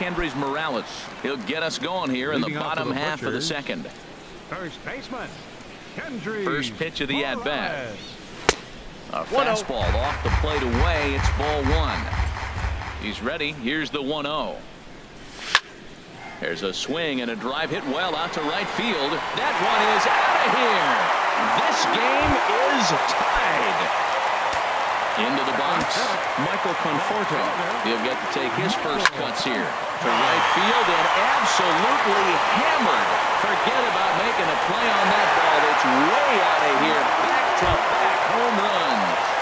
Kendrys Morales. He'll get us going here in the bottom half of the second. First baseman, Kendrys. First pitch of the at-bat. A 1-0. fastball off the plate away. It's ball one. He's ready. Here's the 1-0. There's a swing and a drive hit well out to right field. That one is out of here. This game is tied. Into the box, Michael Conforto. He'll get to take his first cuts here. To right field and absolutely hammered. Forget about making a play on that ball. It's way out of here. Back-to-back home runs.